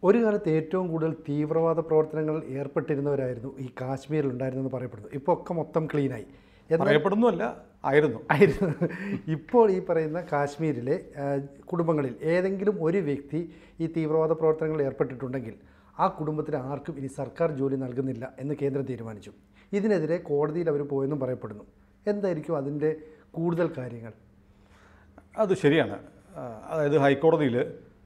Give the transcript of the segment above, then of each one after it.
ഒരു കാലത്ത് ഏറ്റവും കൂടുതൽ തീവ്രവാദ പ്രവർത്തനങ്ങൾ ഏർപ്പെട്ടിരുന്നവരായിരുന്നു ഈ കാശ്മീരിലുണ്ടായിരുന്നെന്ന് പറയപ്പെടുന്നു. ഇപ്പോൾ ഒക്കെ മൊത്തം ക്ലീനായി പറയപ്പെടുന്നുമല്ല, ആയിരുന്നു. ഇപ്പോൾ ഈ പറയുന്ന കാശ്മീരിലെ കുടുംബങ്ങളിൽ ഏതെങ്കിലും ഒരു വ്യക്തി ഈ തീവ്രവാദ പ്രവർത്തനങ്ങളിൽ ഏർപ്പെട്ടിട്ടുണ്ടെങ്കിൽ ആ കുടുംബത്തിന് ആർക്കും ഇനി സർക്കാർ ജോലി നൽകുന്നില്ല എന്ന് കേന്ദ്രം തീരുമാനിച്ചു. ഇതിനെതിരെ കോടതിയിൽ അവർ പോയെന്നും പറയപ്പെടുന്നു. എന്തായിരിക്കും അതിൻ്റെ കൂടുതൽ കാര്യങ്ങൾ? അത് ശരിയാണ്. അതായത് ഹൈക്കോടതിയിൽ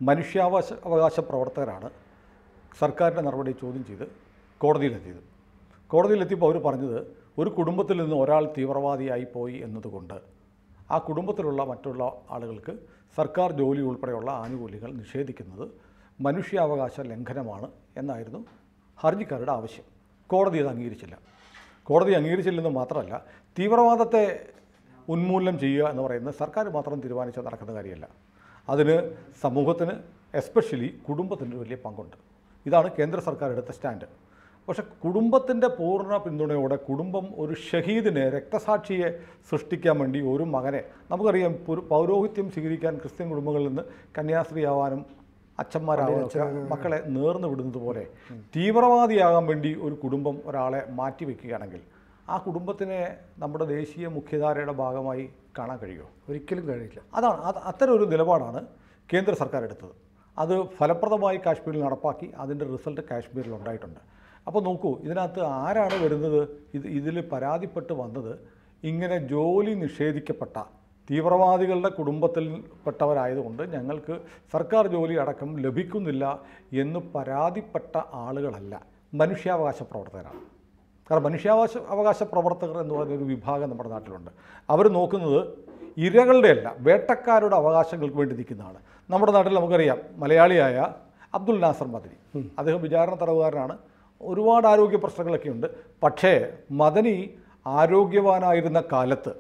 അവകാശ പ്രവർത്തകരാണ് സർക്കാരിൻ്റെ നടപടി ചോദ്യം ചെയ്ത് കോടതിയിലെത്തിയത്. കോടതിയിലെത്തിയപ്പോൾ അവർ പറഞ്ഞത്, ഒരു കുടുംബത്തിൽ നിന്ന് ഒരാൾ തീവ്രവാദിയായി പോയി എന്നതുകൊണ്ട് ആ കുടുംബത്തിലുള്ള മറ്റുള്ള ആളുകൾക്ക് സർക്കാർ ജോലി ഉൾപ്പെടെയുള്ള ആനുകൂല്യങ്ങൾ നിഷേധിക്കുന്നത് മനുഷ്യാവകാശ ലംഘനമാണ് എന്നായിരുന്നു ഹർജിക്കാരുടെ ആവശ്യം. കോടതി അത് അംഗീകരിച്ചില്ല. കോടതി അംഗീകരിച്ചില്ലെന്ന് മാത്രമല്ല, തീവ്രവാദത്തെ ഉന്മൂലനം ചെയ്യുക എന്ന് പറയുന്നത് സർക്കാർ മാത്രം തീരുമാനിച്ചാൽ നടക്കുന്ന കാര്യമല്ല. അതിന് സമൂഹത്തിന്, എസ്പെഷ്യലി കുടുംബത്തിന് വലിയ പങ്കുണ്ട്. ഇതാണ് കേന്ദ്ര സർക്കാർ എടുത്ത സ്റ്റാൻഡ്. പക്ഷേ കുടുംബത്തിൻ്റെ പൂർണ്ണ പിന്തുണയോടെ കുടുംബം ഒരു ഷഹീദിനെ, രക്തസാക്ഷിയെ സൃഷ്ടിക്കാൻ വേണ്ടി ഒരു മകനെ, നമുക്കറിയാം പൗരോഹിത്യം സ്വീകരിക്കാൻ ക്രിസ്ത്യൻ കുടുംബങ്ങളിൽ നിന്ന് കന്യാസ്ത്രീയാവാനും അച്ഛന്മാരാവാനൊക്കെ മക്കളെ നേർന്നു വിടുന്നത് പോലെ തീവ്രവാദിയാകാൻ വേണ്ടി ഒരു കുടുംബം ഒരാളെ മാറ്റിവെക്കുകയാണെങ്കിൽ ആ കുടുംബത്തിനെ നമ്മുടെ ദേശീയ മുഖ്യധാരയുടെ ഭാഗമായി കാണാൻ കഴിയുമോ? ഒരിക്കലും കഴിയില്ല. അത്തരം ഒരു നിലപാടാണ് കേന്ദ്ര സർക്കാർ എടുത്തത്. അത് ഫലപ്രദമായി കാശ്മീരിൽ നടപ്പാക്കി. അതിൻ്റെ റിസൾട്ട് കാശ്മീരിൽ ഉണ്ടായിട്ടുണ്ട്. അപ്പോൾ നോക്കൂ, ഇതിനകത്ത് ആരാണ് വരുന്നത്? ഇതിൽ പരാതിപ്പെട്ട് വന്നത് ഇങ്ങനെ ജോലി നിഷേധിക്കപ്പെട്ട തീവ്രവാദികളുടെ കുടുംബത്തിൽപ്പെട്ടവരായതുകൊണ്ട് ഞങ്ങൾക്ക് സർക്കാർ ജോലി അടക്കം ലഭിക്കുന്നില്ല എന്ന് പരാതിപ്പെട്ട ആളുകളല്ല, മനുഷ്യാവകാശ പ്രവർത്തകരാണ്. കാരണം അവകാശ പ്രവർത്തകർ എന്ന് പറഞ്ഞൊരു വിഭാഗം നമ്മുടെ നാട്ടിലുണ്ട്. അവർ നോക്കുന്നത് ഇരകളുടെയല്ല, വേട്ടക്കാരുടെ അവകാശങ്ങൾക്ക് വേണ്ടി നിൽക്കുന്നതാണ്. നമ്മുടെ നാട്ടിൽ നമുക്കറിയാം, മലയാളിയായ അബ്ദുൽ നാസർ മദനി, അദ്ദേഹം വിചാരണ തടവുകാരനാണ്. ഒരുപാട് ആരോഗ്യ പ്രശ്നങ്ങളൊക്കെ ഉണ്ട്. പക്ഷേ മദനി ആരോഗ്യവാനായിരുന്ന കാലത്ത്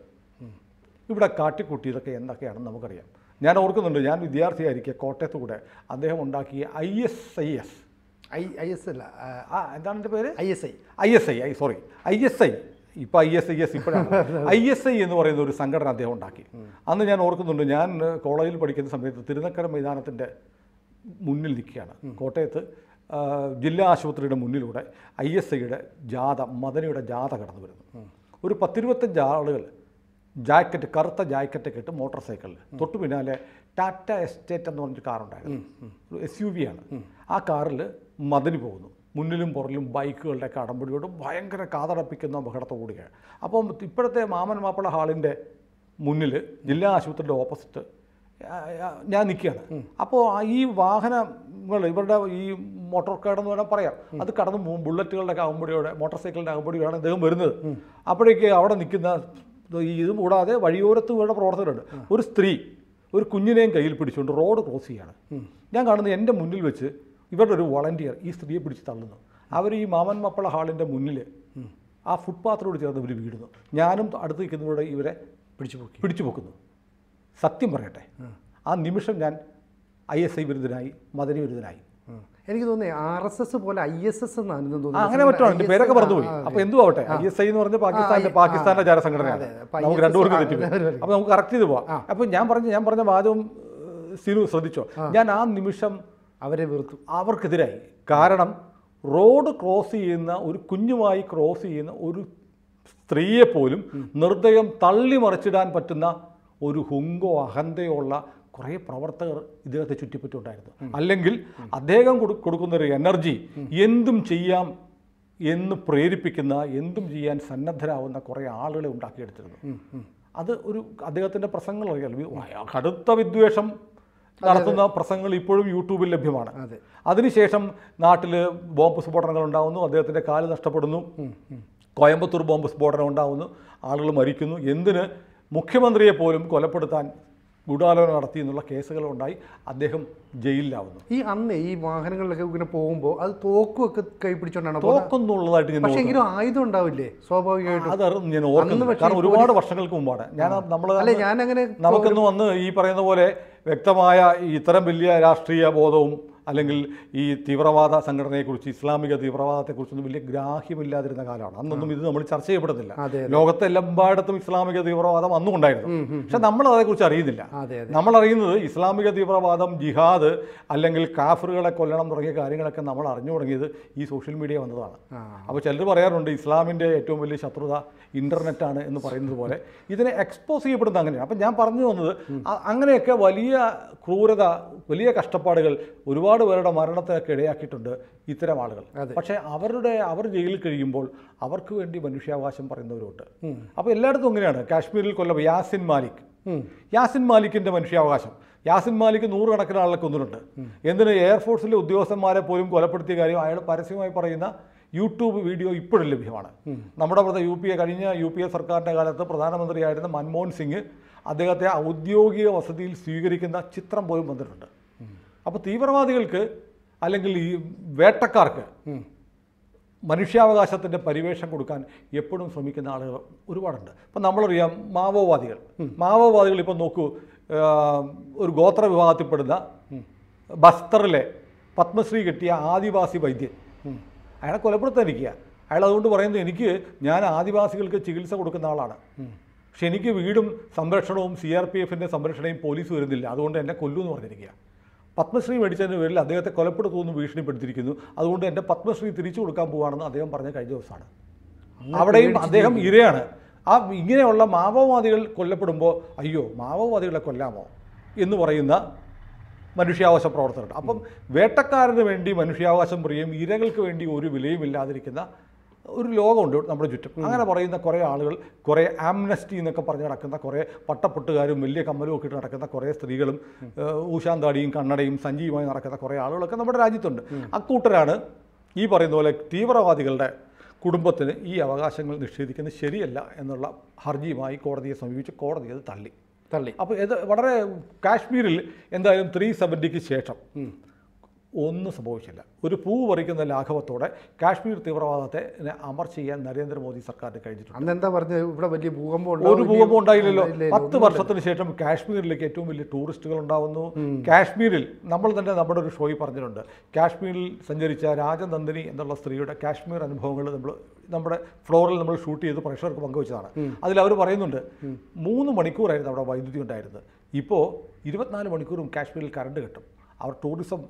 ഇവിടെ കാട്ടിക്കൂട്ടിയതൊക്കെ എന്തൊക്കെയാണെന്ന് നമുക്കറിയാം. ഞാൻ ഓർക്കുന്നുണ്ട്, ഞാൻ വിദ്യാർത്ഥിയായിരിക്കെ കോട്ടയത്ത് കൂടെ അദ്ദേഹം ഉണ്ടാക്കിയ ISIS എന്താണ് എൻ്റെ പേര്? ISI ഇപ്പോൾ ISIS ഇപ്പോഴാണ് ISI എന്ന് പറയുന്ന ഒരു സംഘടന അദ്ദേഹം ഉണ്ടാക്കി. അന്ന് ഞാൻ ഓർക്കുന്നുണ്ട്, ഞാൻ കോളേജിൽ പഠിക്കുന്ന സമയത്ത് തിരുനക്കര മൈതാനത്തിൻ്റെ മുന്നിൽ നിൽക്കുകയാണ്. കോട്ടയത്ത് ജില്ലാ ആശുപത്രിയുടെ മുന്നിലൂടെ ISIയുടെ ജാഥ, മദനിയുടെ ജാഥ കടന്നു വരുന്നു. ഒരു 10-25 ആളുകൾ കറുത്ത ജാക്കറ്റൊക്കെ ഇട്ട് മോട്ടോർ സൈക്കിളിൽ, തൊട്ടു പിന്നാലെ ടാറ്റ എസ്റ്റേറ്റ് എന്ന് പറഞ്ഞൊരു കാറുണ്ടായിരുന്നു, ഒരു SUV ആണ്. ആ കാറിൽ മദനി പോകുന്നു. മുന്നിലും പുറകിലും ബൈക്കുകളുടെയൊക്കെ അടമ്പടിയോട് ഭയങ്കര കാതടപ്പിക്കുന്ന അപകടത്തോടുകയാണ്. അപ്പം ഇപ്പോഴത്തെ മാമൻ മാപ്പിള ഹാളിൻ്റെ മുന്നിൽ ജില്ലാ ആശുപത്രിയുടെ ഓപ്പോസിറ്റ് ഞാൻ നിൽക്കുകയാണ്. അപ്പോൾ ഈ വാഹനങ്ങൾ, ഇവരുടെ ഈ മോട്ടോർ കാർഡെന്ന് വേണം പറയാം, അത് കടന്നു പോകും. ബുള്ളറ്റുകളുടെ അകമ്പടിയോടെ, മോട്ടോർ സൈക്കിളിൻ്റെ അകമ്പടിയോടാണ് അദ്ദേഹം വരുന്നത്. അപ്പോഴേക്ക് അവിടെ നിൽക്കുന്ന ഇതും കൂടാതെ വഴിയോരത്ത് ഇവരുടെ പ്രവർത്തകരുണ്ട്. ഒരു സ്ത്രീ ഒരു കുഞ്ഞിനെയും കയ്യിൽ പിടിച്ചുകൊണ്ട് റോഡ് ക്രോസ് ചെയ്യുകയാണ്. ഞാൻ കാണുന്നത് എൻ്റെ മുന്നിൽ വെച്ച് ഇവരുടെ ഒരു വോളണ്ടിയർ ഈ സ്ത്രീയെ പിടിച്ച് തള്ളുന്നു. അവർ ഈ മാമൻ മപ്പള ഹാളിൻ്റെ മുന്നിൽ ആ ഫുട്പാത്തിനോട് ചേർന്ന് ഇവർ വീടുന്നു. ഞാനും അടുത്ത് നിൽക്കുന്നവരുടെ ഇവരെ പിടിച്ചു പൊക്കുന്നു. സത്യം പറയട്ടെ, ആ നിമിഷം ഞാൻ ISI വിരുദ്ധനായി, മദനി വിരുദ്ധനായി. എനിക്ക് തോന്നുന്നത് RSS പോലെ ISS എന്നാണ് തോന്നുന്നത്. അങ്ങനെ പറ്റുവാണ്, എൻ്റെ പേരൊക്കെ മറന്നുപോയി. അപ്പോൾ എന്തു ആവട്ടെ, ISI എന്ന് പറഞ്ഞ പാകിസ്ഥാൻ്റെ ചാരസംഘടനയാണ്. നമുക്ക് രണ്ടുപേർക്ക് തെറ്റി. അപ്പോൾ നമുക്ക് കറക്റ്റ് ചെയ്ത് പോവാം. അപ്പോൾ ഞാൻ പറഞ്ഞ വാദവും സിനു ശ്രദ്ധിച്ചോ, ഞാൻ ആ നിമിഷം അവരെ വെറുത്തു, അവർക്കെതിരായി. കാരണം റോഡ് ക്രോസ് ചെയ്യുന്ന ഒരു കുഞ്ഞുമായി ക്രോസ് ചെയ്യുന്ന ഒരു സ്ത്രീയെ പോലും നിർദ്ദയം തള്ളിമറിച്ചിടാൻ പറ്റുന്ന ഒരു ഹുങ്കോ അഹന്തയോ ഉള്ള കുറേ പ്രവർത്തകർ ഇദ്ദേഹത്തെ ചുറ്റിപ്പറ്റുണ്ടായിരുന്നു. അല്ലെങ്കിൽ അദ്ദേഹം കൊടുക്കുന്നൊരു എനർജി എന്തും ചെയ്യാം എന്ന് പ്രേരിപ്പിക്കുന്ന, എന്തും ചെയ്യാൻ സന്നദ്ധരാകുന്ന കുറേ ആളുകളെ ഉണ്ടാക്കിയെടുത്തിരുന്നു. അത് ഒരു അദ്ദേഹത്തിൻ്റെ പ്രസംഗങ്ങൾ കടുത്ത വിദ്വേഷം നടത്തുന്ന പ്രസംഗങ്ങൾ ഇപ്പോഴും യൂട്യൂബിൽ ലഭ്യമാണ്. അതിനുശേഷം നാട്ടിൽ ബോംബ് സ്ഫോടനങ്ങൾ ഉണ്ടാകുന്നു, അദ്ദേഹത്തിൻ്റെ കാല് നഷ്ടപ്പെടുന്നു, കോയമ്പത്തൂർ ബോംബ് സ്ഫോടനം ഉണ്ടാകുന്നു, ആളുകൾ മരിക്കുന്നു. എന്തിന്? മുഖ്യമന്ത്രിയെ പോലും കൊലപ്പെടുത്താൻ ഗൂഢാലോചന നടത്തി എന്നുള്ള കേസുകളുണ്ടായി. അദ്ദേഹം ജയിലിലാവുന്നു. അന്ന് ഈ വാഹനങ്ങളിലൊക്കെ ഇങ്ങനെ പോകുമ്പോൾ അത് തോക്കുമൊക്കെ കൈ പിടിച്ചോണ്ടാണ്. തോക്കൊന്നുള്ളതായിട്ട് ഞാൻ, പക്ഷേ ആയുധം ഉണ്ടാവില്ലേ സ്വാഭാവികമായിട്ടും? അത് ഞാൻ ഓർക്കുന്നത്, കാരണം ഒരുപാട് വർഷങ്ങൾക്ക് മുമ്പാണ്. ഞാനങ്ങനെ നമുക്കൊന്നും വന്ന് ഈ പറയുന്ന പോലെ വ്യക്തമായ ഇത്തരം വലിയ രാഷ്ട്രീയ ബോധവും അല്ലെങ്കിൽ ഈ തീവ്രവാദ സംഘടനയെക്കുറിച്ച്, ഇസ്ലാമിക തീവ്രവാദത്തെക്കുറിച്ചൊന്നും വലിയ ഗ്രാഹ്യമില്ലാതിരുന്ന കാലമാണ്. അന്നൊന്നും ഇത് നമ്മൾ ചർച്ച ചെയ്യപ്പെടുന്നില്ല. ലോകത്തെല്ലായിടത്തും ഇസ്ലാമിക തീവ്രവാദം അന്നും ഉണ്ടായിരുന്നു. പക്ഷെ നമ്മൾ അതേക്കുറിച്ച് അറിയുന്നില്ല. നമ്മൾ അറിയുന്നത് ഇസ്ലാമിക തീവ്രവാദം, ജിഹാദ്, അല്ലെങ്കിൽ കാഫറുകളെ കൊല്ലണം തുടങ്ങിയ കാര്യങ്ങളൊക്കെ നമ്മൾ അറിഞ്ഞു തുടങ്ങിയത് ഈ സോഷ്യൽ മീഡിയ വന്നതാണ്. അപ്പോൾ ചിലർ പറയാറുണ്ട് ഇസ്ലാമിൻ്റെ ഏറ്റവും വലിയ ശത്രുത ഇൻ്റർനെറ്റാണ് എന്ന് പറയുന്നത് പോലെ ഇതിനെ എക്സ്പോസ് ചെയ്യപ്പെടുന്നത് അങ്ങനെയാണ്. അപ്പം ഞാൻ പറഞ്ഞു വന്നത് അങ്ങനെയൊക്കെ വലിയ ക്രൂരത, വലിയ കഷ്ടപ്പാടുകൾ, ഒരുപാട് പേരുടെ മരണത്തിനൊക്കെ ഇടയാക്കിയിട്ടുണ്ട് ഇത്തരം ആളുകൾ. പക്ഷേ അവർ ജയിലിൽ കഴിയുമ്പോൾ അവർക്ക് വേണ്ടി മനുഷ്യാവകാശം പറയുന്നവരുണ്ട്. അപ്പോൾ എല്ലായിടത്തും അങ്ങനെയാണ്. കാശ്മീരിൽ കൊല്ലം യാസിൻ മാലിക്കിൻ്റെ മനുഷ്യാവകാശം, യാസിൻ മാലിക് 100 കണക്കിന് ആളെ കൊന്നിട്ടുണ്ട്. എന്തിന്? എയർഫോഴ്സിലെ ഉദ്യോഗസ്ഥന്മാരെ പോലും കൊലപ്പെടുത്തിയ കാര്യം അയാൾ പരസ്യമായി പറയുന്ന യൂട്യൂബ് വീഡിയോ ഇപ്പോഴും ലഭ്യമാണ്. നമ്മുടെ കഴിഞ്ഞ യു പി എ സർക്കാരിൻ്റെ കാലത്ത് പ്രധാനമന്ത്രിയായിരുന്ന മൻമോഹൻ സിംഗ് അദ്ദേഹത്തെ ഔദ്യോഗിക വസതിയിൽ സ്വീകരിക്കുന്ന ചിത്രം പോലും വന്നിട്ടുണ്ട്. അപ്പോൾ തീവ്രവാദികൾക്ക് അല്ലെങ്കിൽ ഈ വേട്ടക്കാർക്ക് മനുഷ്യാവകാശത്തിൻ്റെ പരിവേഷം കൊടുക്കാൻ എപ്പോഴും ശ്രമിക്കുന്ന ആളുകൾ ഒരുപാടുണ്ട്. ഇപ്പം നമ്മളറിയാം മാവോവാദികൾ ഇപ്പം നോക്കൂ, ഒരു ഗോത്ര വിഭാഗത്തിൽപ്പെടുന്ന ബസ്തറിലെ പത്മശ്രീ കിട്ടിയ ആദിവാസി വൈദ്യൻ അയാളെ കൊലപ്പെടുത്താനിരിക്കുക. അയാൾ അതുകൊണ്ട് പറയുന്നത് ഞാൻ ആദിവാസികൾക്ക് ചികിത്സ കൊടുക്കുന്ന ആളാണ്, പക്ഷെ എനിക്ക് വീടും സംരക്ഷണവും CRPFൻ്റെ സംരക്ഷണയും പോലീസ് വരുന്നില്ല, അതുകൊണ്ട് എന്നെ കൊല്ലുമെന്ന് പറഞ്ഞിരിക്കുക. പത്മശ്രീ മേടിച്ചതിന് പേരിൽ അദ്ദേഹത്തെ കൊലപ്പെടുത്തുമെന്ന് ഭീഷണിപ്പെടുത്തിയിരിക്കുന്നു. അതുകൊണ്ട് എൻ്റെ പത്മശ്രീ തിരിച്ചു കൊടുക്കാൻ പോവുകയാണെന്ന് അദ്ദേഹം പറഞ്ഞ കഴിഞ്ഞ ദിവസമാണ്. അവിടെയും അദ്ദേഹം ഇരയാണ്. ഇങ്ങനെയുള്ള മാവോവാദികൾ കൊല്ലപ്പെടുമ്പോൾ അയ്യോ മാവോവാദികളെ കൊല്ലാമോ എന്ന് പറയുന്ന മനുഷ്യാവകാശ പ്രവർത്തകരുണ്ട്. അപ്പം വേട്ടക്കാരന് വേണ്ടി മനുഷ്യാവകാശം പറയുകയും ഇരകൾക്ക് വേണ്ടി ഒരു വിലയും ഇല്ലാതിരിക്കുന്ന ഒരു ലോകമുണ്ട് നമ്മുടെ ചുറ്റും. അങ്ങനെ പറയുന്ന കുറേ ആളുകൾ, കുറേ ആംനസ്റ്റി എന്നൊക്കെ പറഞ്ഞ് നടക്കുന്ന കുറേ പട്ടപ്പൊട്ടുകാരും വലിയ കമ്മലും ഒക്കെ ഇട്ട് നടക്കുന്ന കുറേ സ്ത്രീകളും ഊശാന്താടിയും കണ്ണടയും സഞ്ചിയുമായി നടക്കുന്ന കുറേ ആളുകളൊക്കെ നമ്മുടെ രാജ്യത്തുണ്ട്. അക്കൂട്ടരാണ് ഈ പറയുന്ന പോലെ തീവ്രവാദികളുടെ കുടുംബത്തിന് ഈ അവകാശങ്ങൾ നിഷേധിക്കുന്നത് ശരിയല്ല എന്നുള്ള ഹർജിയുമായി കോടതിയെ സമീപിച്ച് കോടതി അത് തള്ളി. അപ്പോൾ ഇത് വളരെ കാശ്മീരിൽ എന്തായാലും 370ക്ക് ശേഷം ഒന്നും സംഭവിച്ചില്ല. ഒരു പൂ പറിക്കുന്ന ലാഘവത്തോടെ കാശ്മീർ തീവ്രവാദത്തെ അമർ ചെയ്യാൻ നരേന്ദ്രമോദി സർക്കാരിന് കഴിഞ്ഞിട്ടുണ്ട്. അന്നെന്താ പറഞ്ഞത്? ഇവിടെ വലിയ ഒരു ഭൂകമ്പം ഉണ്ടായില്ലല്ലോ. 10 വർഷത്തിന് ശേഷം കാശ്മീരിലേക്ക് ഏറ്റവും വലിയ ടൂറിസ്റ്റുകൾ ഉണ്ടാവുന്നു. കാശ്മീരിൽ നമ്മൾ തന്നെ നമ്മുടെ ഒരു ഷോയിൽ പറഞ്ഞിട്ടുണ്ട്, കാശ്മീരിൽ സഞ്ചരിച്ച രാജനന്ദിനി എന്നുള്ള സ്ത്രീയുടെ കാശ്മീർ അനുഭവങ്ങൾ നമ്മുടെ ഫ്ലോറിൽ നമ്മൾ ഷൂട്ട് ചെയ്ത് പ്രേക്ഷകർക്ക് പങ്കുവച്ചതാണ്. അതിൽ അവർ പറയുന്നുണ്ട് 3 മണിക്കൂറായിരുന്നു അവിടെ വൈദ്യുതി ഉണ്ടായിരുന്നത്. ഇപ്പോൾ 24 മണിക്കൂറും കാശ്മീരിൽ കറണ്ട് കിട്ടും. അവർ ടൂറിസം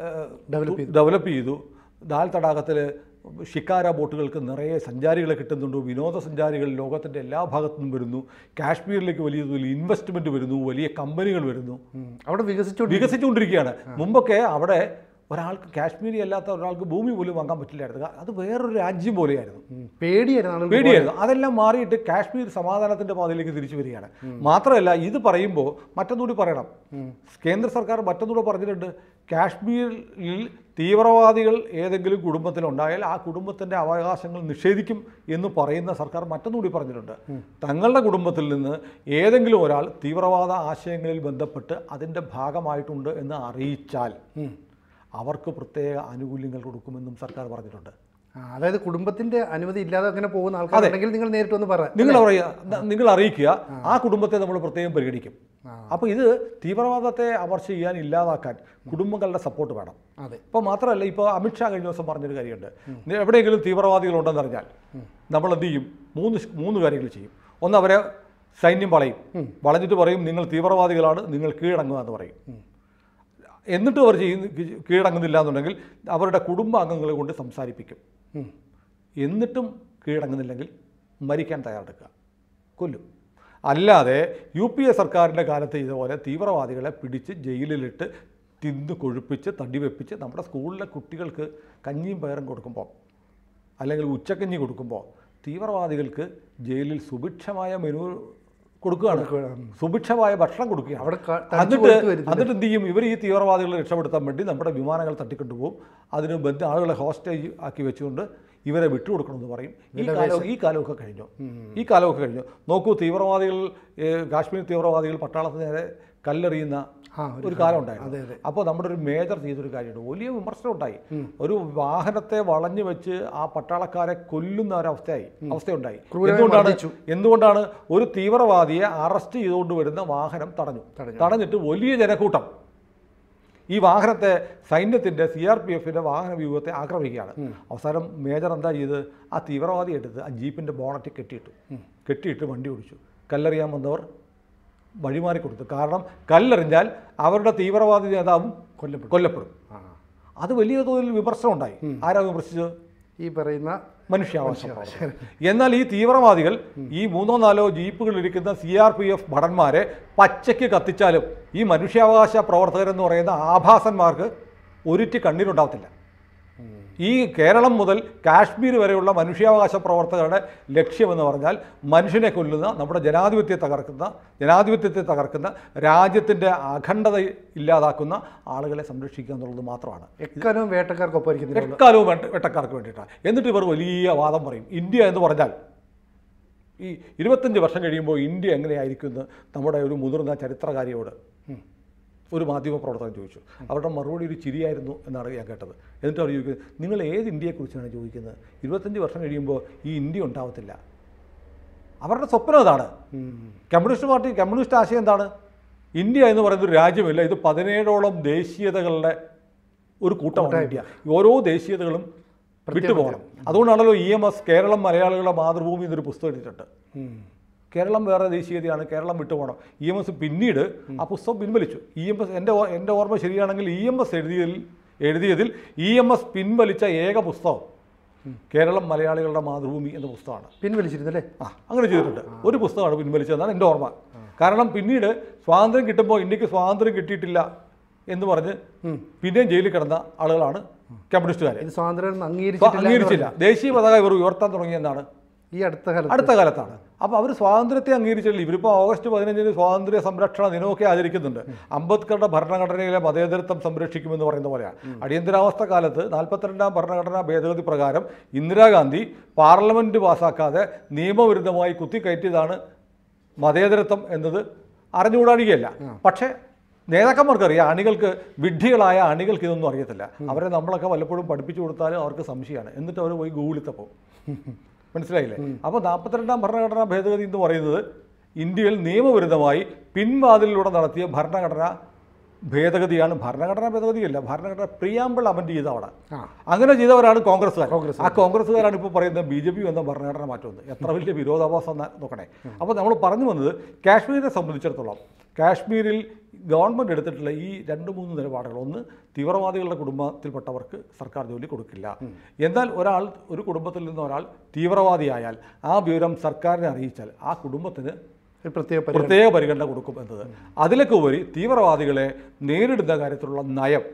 ഡെവലപ്പ് ചെയ്തു. ദാൽ തടാകത്തിൽ ഷിക്കാര ബോട്ടുകൾക്ക് നിറയെ സഞ്ചാരികളെ കിട്ടുന്നുണ്ട്. വിനോദസഞ്ചാരികൾ ലോകത്തിൻ്റെ എല്ലാ ഭാഗത്തു നിന്നും വരുന്നു. കാശ്മീരിലേക്ക് വലിയ തോതിൽ ഇൻവെസ്റ്റ്മെൻറ്റ് വരുന്നു, വലിയ കമ്പനികൾ വരുന്നു. അവിടെ വികസിച്ചുകൊണ്ടിരിക്കുകയാണ്. മുമ്പൊക്കെ അവിടെ ഒരാൾക്ക്, കാശ്മീരി അല്ലാത്ത ഒരാൾക്ക് ഭൂമി പോലും വാങ്ങാൻ പറ്റില്ലായിരുന്നു. അത് വേറൊരു രാജ്യം പോലെയായിരുന്നു. പേടിയായിരുന്നു. അതെല്ലാം മാറിയിട്ട് കാശ്മീർ സമാധാനത്തിൻ്റെ പാതയിലേക്ക് തിരിച്ചു വരികയാണ്. മാത്രമല്ല ഇത് പറയുമ്പോൾ മറ്റൊന്നുകൂടി പറയണം. കേന്ദ്ര സർക്കാർ മറ്റൊന്നുകൂടെ പറഞ്ഞിട്ടുണ്ട്, കാശ്മീരിൽ തീവ്രവാദികൾ ഏതെങ്കിലും കുടുംബത്തിലുണ്ടായാൽ ആ കുടുംബത്തിൻ്റെ അവകാശങ്ങൾ നിഷേധിക്കും എന്ന് പറയുന്ന സർക്കാർ മറ്റൊന്നുകൂടി പറഞ്ഞിട്ടുണ്ട്. തങ്ങളുടെ കുടുംബത്തിൽ നിന്ന് ഏതെങ്കിലും ഒരാൾ തീവ്രവാദ ആശയങ്ങളിൽ ബന്ധപ്പെട്ട് അതിൻ്റെ ഭാഗമായിട്ടുണ്ട് എന്ന് അറിയിച്ചാൽ അവർക്ക് പ്രത്യേക ആനുകൂല്യങ്ങൾ കൊടുക്കുമെന്നും സർക്കാർ പറഞ്ഞിട്ടുണ്ട്. അതായത് കുടുംബത്തിന്റെ അനുമതി ഇല്ലാതെ അങ്ങനെ പോകുന്ന ആൾക്കാരുണ്ടെങ്കിൽ നിങ്ങൾ നേരിട്ട് ഒന്ന് നിങ്ങൾ അറിയിക്കുക, ആ കുടുംബത്തെ നമ്മൾ പ്രത്യേകം പരിഗണിക്കും. അപ്പോൾ ഇത് തീവ്രവാദത്തെ അമർച്ച ചെയ്യാൻ, ഇല്ലാതാക്കാൻ കുടുംബങ്ങളുടെ സപ്പോർട്ട് വേണം. ഇപ്പോൾ മാത്രമല്ല, ഇപ്പോൾ അമിത്ഷാ കഴിഞ്ഞ ദിവസം പറഞ്ഞൊരു കാര്യമുണ്ട്, എവിടെയെങ്കിലും തീവ്രവാദികളുണ്ടെന്നറിഞ്ഞാൽ നമ്മൾ എന്ത് ചെയ്യും? മൂന്ന് കാര്യങ്ങൾ ചെയ്യും. ഒന്ന്, അവരെ സൈന്യം വളഞ്ഞിട്ട് പറയും നിങ്ങൾ തീവ്രവാദികളാണ്, നിങ്ങൾ കീഴടങ്ങുക എന്ന് പറയും. എന്നിട്ടും അവർ കീഴടങ്ങുന്നില്ല എന്നുണ്ടെങ്കിൽ അവരുടെ കുടുംബാംഗങ്ങളെ കൊണ്ട് സംസാരിപ്പിക്കും. എന്നിട്ടും കീഴടങ്ങുന്നില്ലെങ്കിൽ മരിക്കാൻ തയ്യാറെടുക്കുക, കൊല്ലും. അല്ലാതെ UPA സർക്കാരിൻ്റെ കാലത്ത് ഇതുപോലെ തീവ്രവാദികളെ പിടിച്ച് ജയിലിലിട്ട് തിന്ന് കൊഴുപ്പിച്ച് തടിവെപ്പിച്ച് നമ്മുടെ സ്കൂളിലെ കുട്ടികൾക്ക് കഞ്ഞിയും പയറും കൊടുക്കുമ്പോൾ, അല്ലെങ്കിൽ ഉച്ചക്കഞ്ഞി കൊടുക്കുമ്പോൾ തീവ്രവാദികൾക്ക് ജയിലിൽ സുഭിക്ഷമായ മെനു കൊടുക്കുകയാണ്, സുഭിക്ഷമായ ഭക്ഷണം കൊടുക്കുകയാണ്. എന്നിട്ട് എന്ത് ചെയ്യും? ഇവർ ഈ തീവ്രവാദികളെ രക്ഷപ്പെടുത്താൻ വേണ്ടി നമ്മുടെ വിമാനങ്ങൾ തട്ടിക്കൊണ്ടുപോകും. അതിന് ആളുകളെ ഹോസ്റ്റേജ് ആക്കി വെച്ചുകൊണ്ട് ഇവരെ വിട്ടുകൊടുക്കണമെന്ന് പറയും. ഈ കാലമൊക്കെ കഴിഞ്ഞു. നോക്കൂ, തീവ്രവാദികൾ, കാശ്മീർ തീവ്രവാദികൾ പട്ടാളത്തിന് നേരെ കല്ലെറിയുന്ന ഒരു കാലം ഉണ്ടായിരുന്നു. അപ്പോൾ നമ്മുടെ ഒരു മേജർ ചെയ്തൊരു കാര്യമുണ്ട്, വലിയ വിമർശനം ഉണ്ടായി. ഒരു വാഹനത്തെ വളഞ്ഞു വെച്ച് ആ പട്ടാളക്കാരെ കൊല്ലുന്ന അവസ്ഥയുണ്ടായി. എന്തുകൊണ്ടാണ്? ഒരു തീവ്രവാദിയെ അറസ്റ്റ് ചെയ്തുകൊണ്ട് വരുന്ന വാഹനം തടഞ്ഞിട്ട് വലിയ ജനക്കൂട്ടം ഈ വാഹനത്തെ സൈന്യത്തിൻ്റെ CRPFൻ്റെ വാഹന വ്യൂഹത്തെ ആക്രമിക്കുകയാണ്. അവസാനം മേജർ എന്താ ചെയ്ത് ആ തീവ്രവാദി എടുത്ത് ആ ജീപ്പിൻ്റെ ബോണറ്റ് കെട്ടിയിട്ട് വണ്ടി ഓടിച്ചു. കല്ലെറിയാൻ വന്നവർ വഴിമാറി കൊടുത്തു. കാരണം കല്ലെറിഞ്ഞാൽ അവരുടെ തീവ്രവാദി നേതാവും കൊല്ലപ്പെടും. അത് വലിയ തോതിൽ വിമർശനം ഉണ്ടായി. ആരാ വിമർശിച്ചത്? ഈ പറയുന്ന മനുഷ്യാവകാശം. എന്നാൽ ഈ തീവ്രവാദികൾ ഈ 3-4 ജീപ്പുകളിലിരിക്കുന്ന CRPF ഭടന്മാരെ പച്ചയ്ക്ക് കത്തിച്ചാലും ഈ മനുഷ്യാവകാശ പ്രവർത്തകരെന്ന് പറയുന്ന ആഭാസന്മാർക്ക് ഒരിറ്റ് കണ്ണീരുണ്ടാവത്തില്ല. ഈ കേരളം മുതൽ കാശ്മീർ വരെയുള്ള മനുഷ്യാവകാശ പ്രവർത്തകരുടെ ലക്ഷ്യമെന്ന് പറഞ്ഞാൽ മനുഷ്യനെ കൊല്ലുന്ന, നമ്മുടെ ജനാധിപത്യത്തെ തകർക്കുന്ന, രാജ്യത്തിൻ്റെ അഖണ്ഡത ഇല്ലാതാക്കുന്ന ആളുകളെ സംരക്ഷിക്കുക എന്നുള്ളത് മാത്രമാണ്. എക്കാലവും വേട്ടക്കാർക്കൊപ്പം എക്കാലവും വേട്ടക്കാർക്ക് വേണ്ടിയിട്ടാണ്. എന്നിട്ട് ഇവർ വലിയ വാദം പറയും. ഇന്ത്യ എന്ന് പറഞ്ഞാൽ ഈ 25 വർഷം കഴിയുമ്പോൾ ഇന്ത്യ എങ്ങനെയായിരിക്കുമെന്ന് നമ്മുടെ ഒരു മുതിർന്ന ചരിത്രകാരിയോട് ഒരു മാധ്യമപ്രവർത്തകൻ ചോദിച്ചു. അവരുടെ മറുപടി ഒരു ചിരിയായിരുന്നു എന്നാണ് ഞാൻ കേട്ടത്. എന്നിട്ട് അവർ ചോദിക്കുന്നത്, നിങ്ങൾ ഏത് ഇന്ത്യയെക്കുറിച്ചാണ് ചോദിക്കുന്നത്? 25 വർഷം കഴിയുമ്പോൾ ഈ ഇന്ത്യ ഉണ്ടാവത്തില്ല. അവരുടെ സ്വപ്നം അതാണ്. കമ്മ്യൂണിസ്റ്റ് ആശയം എന്താണ്? ഇന്ത്യ എന്ന് പറയുന്ന ഒരു രാജ്യമില്ല, ഇത് 17ഓളം ദേശീയതകളുടെ ഒരു കൂട്ടമാണ് ഇന്ത്യ. ഓരോ ദേശീയതകളും വിട്ടുപോകണം. അതുകൊണ്ടാണല്ലോ EMS കേരളം മലയാളികളുടെ മാതൃഭൂമി എന്നൊരു പുസ്തകം എഴുതിയിട്ടുണ്ട്. കേരളം വേറെ ദേശീയതയാണ്, കേരളം വിട്ടുപോകണം. EMS പിന്നീട് ആ പുസ്തകം പിൻവലിച്ചു. EMS എൻ്റെ ഓർമ്മ ശരിയാണെങ്കിൽ EMS എഴുതിയതിൽ EMS പിൻവലിച്ച ഏക പുസ്തകം കേരളം മലയാളികളുടെ മാതൃഭൂമി എന്ന പുസ്തകമാണ്. പിൻവലിച്ചിരുന്നല്ലേ? അങ്ങനെ ചെയ്തിട്ടുണ്ട്. ഒരു പുസ്തകമാണ് പിൻവലിച്ചതെന്നാണ് എൻ്റെ ഓർമ്മ. കാരണം പിന്നീട് സ്വാതന്ത്ര്യം കിട്ടുമ്പോൾ ഇന്ത്യക്ക് സ്വാതന്ത്ര്യം കിട്ടിയിട്ടില്ല എന്ന് പറഞ്ഞ് പിന്നെയും ജയിലിൽ കിടന്ന ആളുകളാണ് കമ്മ്യൂണിസ്റ്റുകാർ. സ്വാതന്ത്ര്യം അംഗീകരിച്ചില്ല. ദേശീയ പതാക ഇവർ ഉയർത്താൻ തുടങ്ങിയെന്നാണ് ഈ അടുത്ത കാലത്താണ്. അപ്പോൾ അവർ സ്വാതന്ത്ര്യത്തെ അംഗീകരിച്ചില്ല. ഇവരിപ്പോൾ ഓഗസ്റ്റ് 15 സ്വാതന്ത്ര്യ സംരക്ഷണ ദിനമൊക്കെ ആചരിക്കുന്നുണ്ട്. അംബേദ്കറുടെ ഭരണഘടനയിലെ മതേതരത്വം സംരക്ഷിക്കുമെന്ന് പറയുന്ന പോലെയാണ്. അടിയന്തരാവസ്ഥ കാലത്ത് 42ാം ഭരണഘടനാ ഭേദഗതി പ്രകാരം ഇന്ദിരാഗാന്ധി പാർലമെൻറ്റ് പാസ്സാക്കാതെ നിയമവിരുദ്ധമായി കുത്തിക്കയറ്റിയതാണ് മതേതരത്വം എന്നത് അറിഞ്ഞുകൂടാനികയല്ല. പക്ഷേ നേതാക്കന്മാർക്കറിയാം, വിഡ്ഢികളായ അണികൾക്ക് ഇതൊന്നും അറിയത്തില്ല. അവരെ നമ്മളൊക്കെ വല്ലപ്പോഴും പഠിപ്പിച്ചു കൊടുത്താലും അവർക്ക് സംശയമാണ്. എന്നിട്ട് അവർ പോയി ഗൂഗിളിത്തപ്പോൾ മനസ്സിലായില്ലേ? അപ്പോൾ 42ാം ഭരണഘടനാ ഭേദഗതി എന്ന് പറയുന്നത് ഇന്ത്യയിൽ നിയമവിരുദ്ധമായി പിൻവാതിലിലൂടെ നടത്തിയ ഭരണഘടനാ ഭേദഗതിയാണ്. ഭരണഘടനാ ഭേദഗതിയല്ല, ഭരണഘടന പ്രിയാമ്പിൾ അമെൻഡ് ചെയ്തവിടെ. അങ്ങനെ ചെയ്തവരാണ് കോൺഗ്രസ്സുകാർ. ആ കോൺഗ്രസ്സുകാരാണ് ഇപ്പോൾ പറയുന്നത് BJP എന്ന ഭരണഘടന മാറ്റുമെന്ന്. എത്ര വലിയ വിരോധാഭാസം നോക്കണേ. അപ്പോൾ നമ്മൾ പറഞ്ഞു വന്നത്, കാശ്മീരിനെ സംബന്ധിച്ചിടത്തോളം കാശ്മീരിൽ ഗവൺമെൻറ് എടുത്തിട്ടുള്ള ഈ 2-3 നിലപാടുകൾ. ഒന്ന്, തീവ്രവാദികളുടെ കുടുംബത്തിൽപ്പെട്ടവർക്ക് സർക്കാർ ജോലി കൊടുക്കില്ല. എന്നാൽ ഒരു കുടുംബത്തിൽ നിന്ന് ഒരാൾ തീവ്രവാദിയായാൽ ആ വിവരം സർക്കാരിനെ അറിയിച്ചാൽ ആ കുടുംബത്തിന് പ്രത്യേക പരിഗണന കൊടുക്കും എന്നത്. അതിലൊക്കെ ഉപരി തീവ്രവാദികളെ നേരിടുന്ന കാര്യത്തിലുള്ള നയം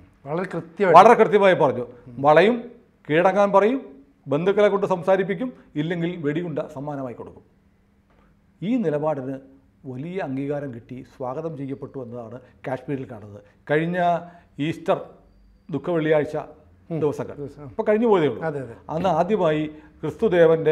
വളരെ കൃത്യമായി പറഞ്ഞു. വളയും, കീഴടങ്ങാൻ പറയും, ബന്ധുക്കളെ കൊണ്ട് സംസാരിപ്പിക്കും, ഇല്ലെങ്കിൽ വെടിയുണ്ട സമ്മാനമായി കൊടുക്കും. ഈ നിലപാടിന് വലിയ അംഗീകാരം കിട്ടി, സ്വാഗതം ചെയ്യപ്പെട്ടു എന്നതാണ് കാശ്മീരിൽ കാണുന്നത്. കഴിഞ്ഞ ഈസ്റ്റർ ദുഃഖവെള്ളിയാഴ്ച ദിവസങ്ങൾ ഇപ്പോൾ കഴിഞ്ഞു പോയതേ ഉള്ളൂ. അന്ന് ആദ്യമായി ക്രിസ്തുദേവൻ്റെ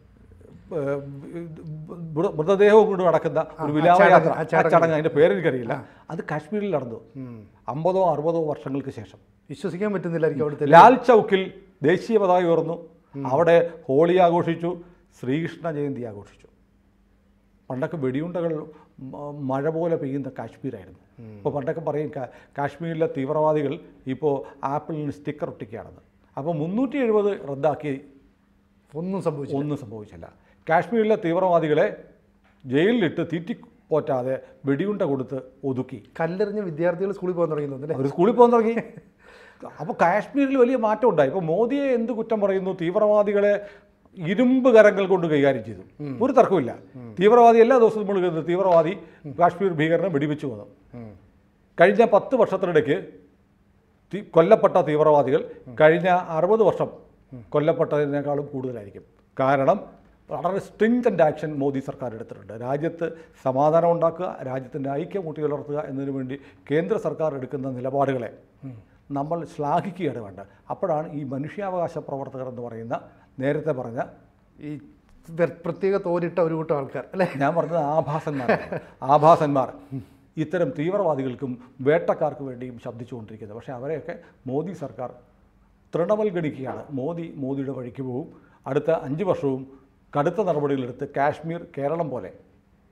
മൃതദേഹവും കൊണ്ട് നടക്കുന്ന ഒരു വിലാപയാത്ര, ആ ചടങ്ങ്, അതിൻ്റെ പേരെനിക്കറിയില്ല, അത് കാശ്മീരിൽ നടന്നു 50-60 വർഷങ്ങൾക്ക് ശേഷം. വിശ്വസിക്കാൻ പറ്റുന്നില്ലായിരിക്കും. അവിടുത്തെ ലാൽ ചൗക്കിൽ ദേശീയ പതാക ഉയർന്നു. അവിടെ ഹോളി ആഘോഷിച്ചു, ശ്രീകൃഷ്ണ ജയന്തി ആഘോഷിച്ചു. പണ്ടൊക്കെ വെടിയുണ്ടകൾ മഴ പോലെ പെയ്യുന്ന കാശ്മീരായിരുന്നു. ഇപ്പോൾ പണ്ടൊക്കെ പറയും കാശ്മീരിലെ തീവ്രവാദികൾ ഇപ്പോൾ ആപ്പിളിന് സ്റ്റിക്കർ ഒട്ടിക്കുകയാണെന്ന്. അപ്പോൾ 370 റദ്ദാക്കി. ഒന്നും സംഭവിച്ചില്ല. കാശ്മീരിലെ തീവ്രവാദികളെ ജയിലിലിട്ട് തീറ്റിപ്പോറ്റാതെ വെടിയുണ്ട കൊടുത്ത് ഒതുക്കി. കല്ലെറിഞ്ഞ വിദ്യാർത്ഥികൾ സ്കൂളിൽ പോകാൻ തുടങ്ങി. അവർ സ്കൂളിൽ പോകാൻ തുടങ്ങി. അപ്പോൾ കാശ്മീരിൽ വലിയ മാറ്റം ഉണ്ടായി. ഇപ്പോൾ മോദിയെ എന്ത് കുറ്റം പറയുന്നു? തീവ്രവാദികളെ ഇരുമ്പ് കരങ്ങൾ കൊണ്ട് കൈകാര്യം ചെയ്തു. ഒരു തർക്കമില്ല. തീവ്രവാദി എല്ലാ ദിവസവും നമ്മൾ കേൾക്കുന്നത് തീവ്രവാദി കാശ്മീർ ഭീകരനെ വെടിവെച്ചു വന്നു. കഴിഞ്ഞ 10 വർഷത്തിനിടയ്ക്ക് കൊല്ലപ്പെട്ട തീവ്രവാദികൾ കഴിഞ്ഞ 60 വർഷം കൊല്ലപ്പെട്ടതിനേക്കാളും കൂടുതലായിരിക്കും. കാരണം വളരെ സ്ട്രിങ്ജൻ്റ് ആക്ഷൻ മോദി സർക്കാർ എടുത്തിട്ടുണ്ട്. രാജ്യത്ത് സമാധാനം ഉണ്ടാക്കുക, രാജ്യത്തിൻ്റെ ഐക്യം ഊട്ടിയുലർത്തുക എന്നതിനു വേണ്ടി കേന്ദ്ര സർക്കാർ എടുക്കുന്ന നിലപാടുകളെ നമ്മൾ ശ്ലാഘിക്കുകയാണ് വേണ്ടത്. അപ്പോഴാണ് ഈ മനുഷ്യാവകാശ പ്രവർത്തകർ എന്ന് പറയുന്ന, നേരത്തെ പറഞ്ഞ ഈ പ്രത്യേക തോരിട്ട ഒരു കൂട്ടം ആൾക്കാർ അല്ലേ, ഞാൻ പറഞ്ഞത് ആഭാസന്മാർ ഇത്തരം തീവ്രവാദികൾക്കും വേട്ടക്കാർക്ക് വേണ്ടിയും ശബ്ദിച്ചുകൊണ്ടിരിക്കുന്നത്. പക്ഷേ അവരെയൊക്കെ മോദി സർക്കാർ തൃണവൽഗണിക്കുകയാണ്. മോദിയുടെ വഴിക്ക് പോവും. അടുത്ത 5 വർഷവും കടുത്ത നടപടികളെടുത്ത് കാശ്മീർ കേരളം പോലെ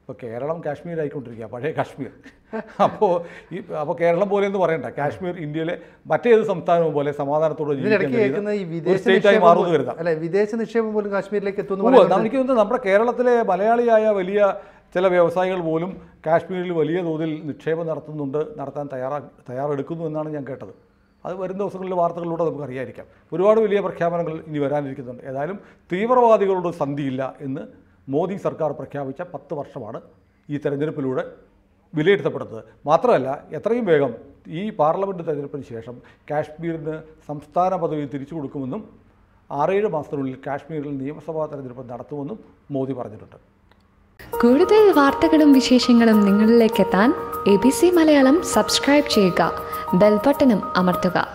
ഇപ്പോൾ കേരളം കാശ്മീർ ആയിക്കൊണ്ടിരിക്കുക, പഴയ കാശ്മീർ. അപ്പോൾ കേരളം പോലെ എന്ന് പറയണ്ട, കാശ്മീർ ഇന്ത്യയിലെ മറ്റേത് സംസ്ഥാനവും പോലെ സമാധാനത്തോടെ സ്റ്റേറ്റായി മാറുമെന്ന് കരുതാം. അല്ലെ, വിദേശ നിക്ഷേപം പോലും കാശ്മീരിലേക്ക് എത്തുന്നു. എനിക്ക് തോന്നുന്നു നമ്മുടെ കേരളത്തിലെ മലയാളിയായ വലിയ ചില വ്യവസായികൾ പോലും കാശ്മീരിൽ വലിയ തോതിൽ നിക്ഷേപം നടത്താൻ തയ്യാറെടുക്കുന്നു എന്നാണ് ഞാൻ കേട്ടത്. അത് വരും ദിവസങ്ങളിലെ വാർത്തകളിലൂടെ നമുക്ക് അറിയാതിരിക്കാം. ഒരുപാട് വലിയ പ്രഖ്യാപനങ്ങൾ ഇനി വരാനിരിക്കുന്നുണ്ട്. ഏതായാലും തീവ്രവാദികളോട് സന്ധിയില്ല എന്ന് മോദി സർക്കാർ പ്രഖ്യാപിച്ച 10 വർഷമാണ് ഈ തെരഞ്ഞെടുപ്പിലൂടെ വിലയിരുത്തപ്പെടുന്നത്. മാത്രമല്ല, എത്രയും വേഗം ഈ പാർലമെൻറ്റ് തെരഞ്ഞെടുപ്പിന് ശേഷം കാശ്മീരിന് സംസ്ഥാന പദവി തിരിച്ചു കൊടുക്കുമെന്നും 6-7 മാസത്തിനുള്ളിൽ കാശ്മീരിൽ നിയമസഭാ തെരഞ്ഞെടുപ്പ് നടത്തുമെന്നും മോദി പറഞ്ഞിട്ടുണ്ട്. കൂടുതൽ വാർത്തകളും വിശേഷങ്ങളും നിങ്ങളിലേക്ക് എത്താൻ ABC മലയാളം സബ്സ്ക്രൈബ് ചെയ്യുക, ബെൽ ബട്ടണും അമർത്തുക.